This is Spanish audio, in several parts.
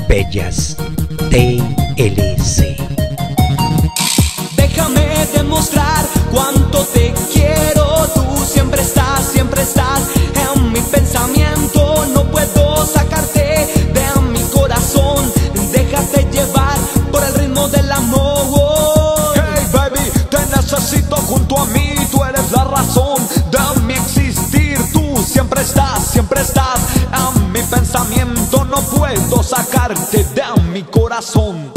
Bellas TLC. Déjame demostrar cuánto te quiero. Tú siempre estás en mi pensamiento. No puedo sacarte de mi corazón. Déjate llevar por el ritmo del amor. Hey baby, te necesito junto a mí. Tú eres la razón de mi existir. Tú siempre estás en mi pensamiento. No puedo sacarte de mi corazón.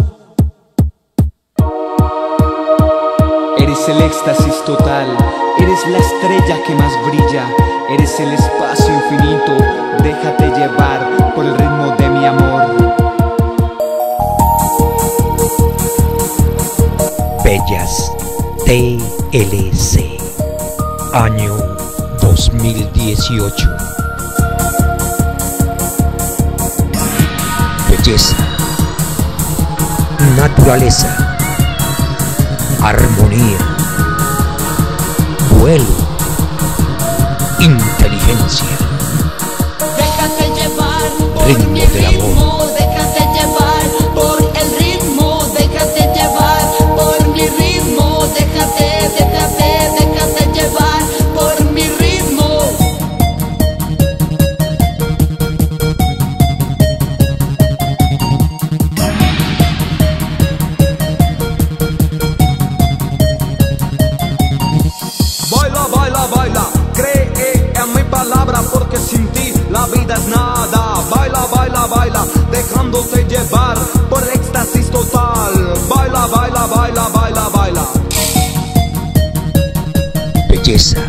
Eres el éxtasis total, eres la estrella que más brilla, eres el espacio infinito, déjate llevar por el ritmo de mi amor. Bellas TLC, año 2018. Belleza, naturaleza, armonía, vuelo, inteligencia, Déjate llevar por ritmo mi del ritmo. amor. Déjate llevar por el ritmo. Déjate llevar por mi ritmo. Déjate llevar por mi ritmo. Baila, baila, baila, cree en mi palabra porque sin ti la vida es nada. Baila, baila, baila, dejándote llevar por el éxtasis total. Baila, baila, baila, baila, baila. Belleza,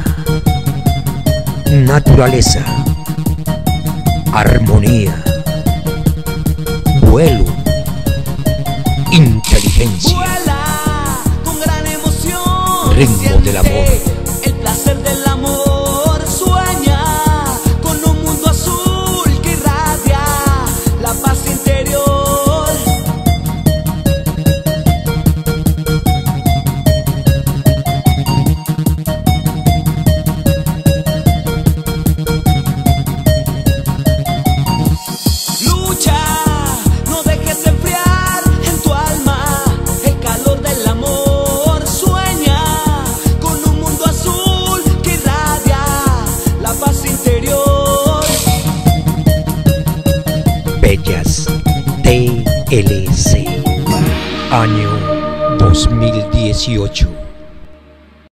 naturaleza, armonía, vuelo, inteligencia, Vuela con gran emoción. ritmo del amor. Siente el placer del amor. Sueña con un mundo azul que irradia la paz interior. Lucha, no dejes enfriar en tu alma el calor del amor. Sueña con un mundo azul que irradia la paz interior. Bellas TLC, año 2018.